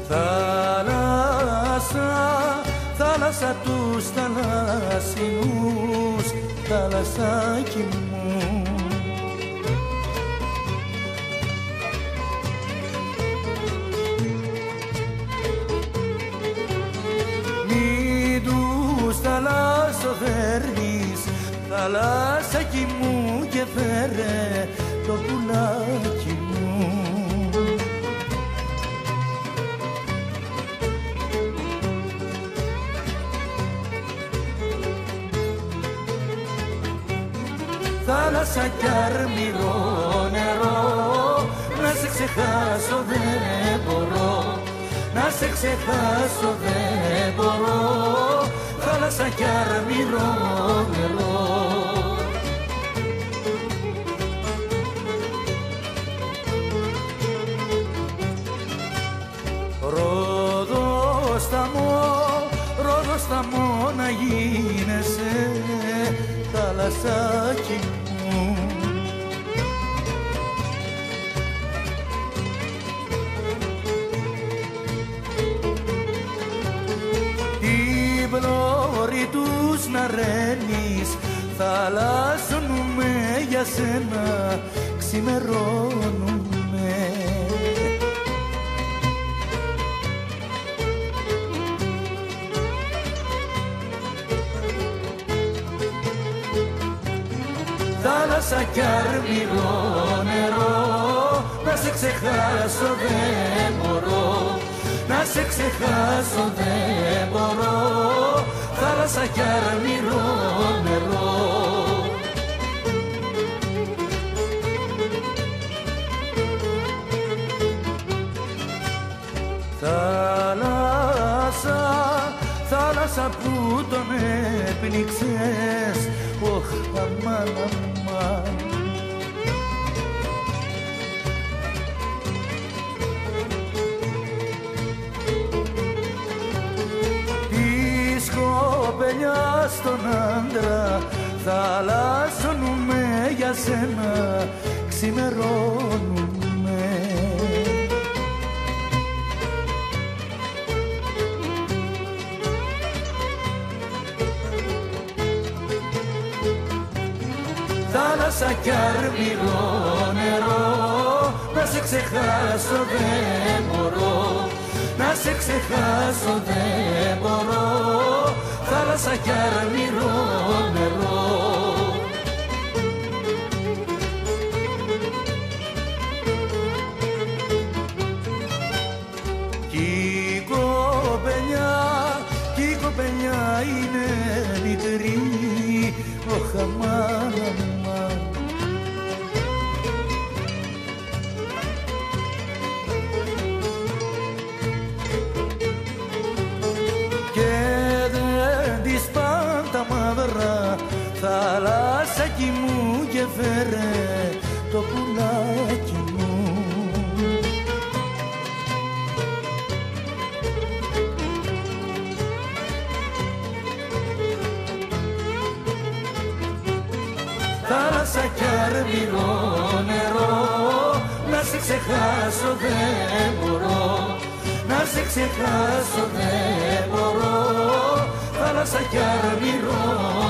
Θάλασσα, θάλασσα τους θαλασσινούς, θάλασσάκι μου. Μην τους θαλασσοφέρνεις, θαλάσσάκι μου, και φέρε το πουλάκι μου. Θάλασσα κι αρμυρό νερό, να σε ξεχάσω δεν μπορώ, να σε ξεχάσω δεν μπορώ. Θάλασσα κι αρμυρό νερό. Ρόδος σταμό να γίνεσαι, θάλασσάκι μου. Την πλώρη τους να ρένεις, θαλάσσονουμαι για σένα, ξημερώνουμε. Θάλασσα κι αρμυρό νερό, να σε ξεχάσω δεν μπορώ, να σε ξεχάσω δεν μπορώ. Θάλασσα κι αρμυρό νερό. Θάλασσα, θάλασσα που τον έπνιξες, οχ, αμάν, αμάν. Της κοπελιάς τον άντρα, θαλάσσονουμαι για σένα, ξημερώνουμε. Θάλασσα κι αρμυρό νερό, να σε ξεχάσω δεν μπορώ, να σε ξεχάσω δεν μπορώ. Θάλασσα κι αρμυρό νερό. Κι η κοπελιά είναι μικρή, οχ, αμάν, αμάν. Και δεν της παν τα μαύρα, θαλάσσακι μου, και φέρε το πουλάκι μου. Θάλασσα κι αρμυρό νερό, να σε ξεχάσω δεν μπορώ, να σε ξεχάσω δεν μπορώ. Θάλασσα κι αρμυρό